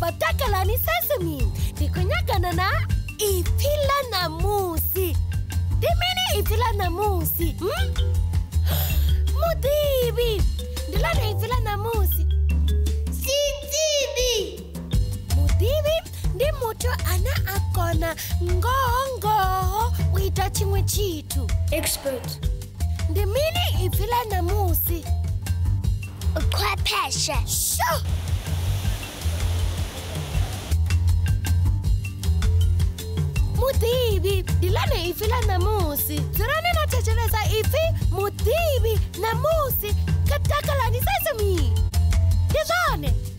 pa Takalani Sesame. Dikunyagana na ifila na musi. Dimini ifila na musi. Mudivhi. Dilana ifila na musi. Sitibi. Mudivhi ndi mutu ana akona ngongo wita chimwe chitu. Expert. Dimini ifila na musi. Kwa pesha. Sho. Mudivhi, dilana ifila na musi. Zirane na checheleza ifi Mudivhi na musi ka Takalani Sesame. Dizane.